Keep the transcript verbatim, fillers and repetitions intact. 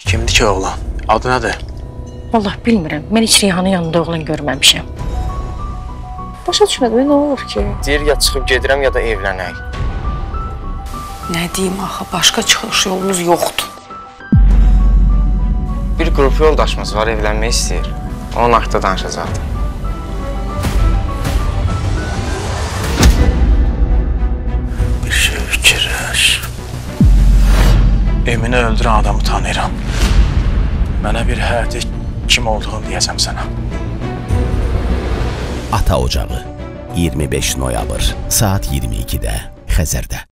Kimdir ki oğlan? Adı nədir? Vallahi bilmirəm. Mən heç Reyhanın yanında oğlan görməmişəm. Başa düşmədim, nə olur ki? Deyir ya çıxıb gedirəm ya da evlənək. Nə deyim axı, başqa çıxış yolumuz yoxdur. Bir qrup yoldaşımız var, evlənmək istəyir. Onun haqqında danışacaqdım. Bir şey fikirləş. Emini öldürən adamı tanıyıram. Mənə bir həyatı kim olduğunu deyəsəm sənə. Ata Ocağı iyirmi beş noyabr saat iyirmi ikidə Xəzərdə.